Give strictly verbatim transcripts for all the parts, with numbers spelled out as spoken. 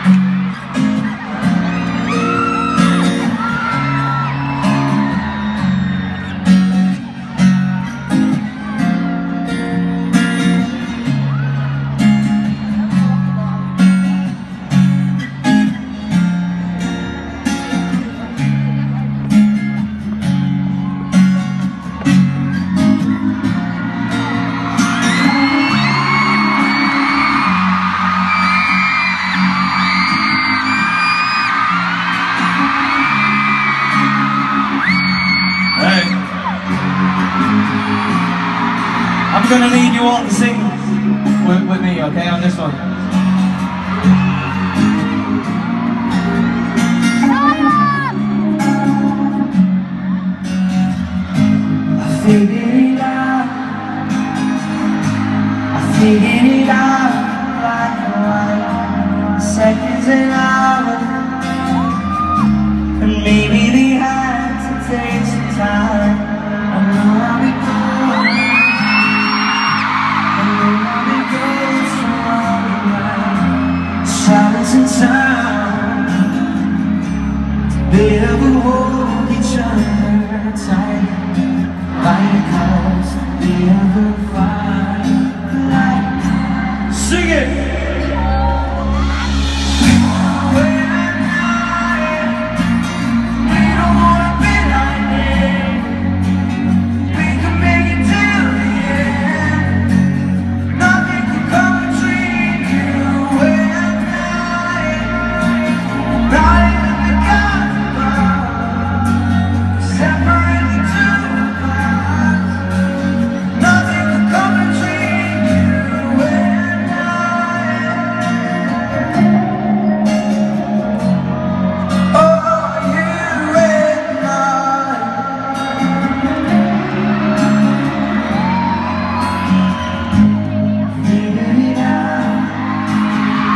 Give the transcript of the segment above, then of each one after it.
I'm going to need you all to sing with, with me, okay, on this one. I figured it out, I figured it out, black and white, seconds and hours, and maybe they had to take some time. I know I'll be cool. Silence and sound, they ever hold each other tight, like cause they ever find light. Sing it!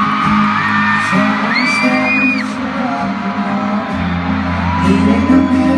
Leaving the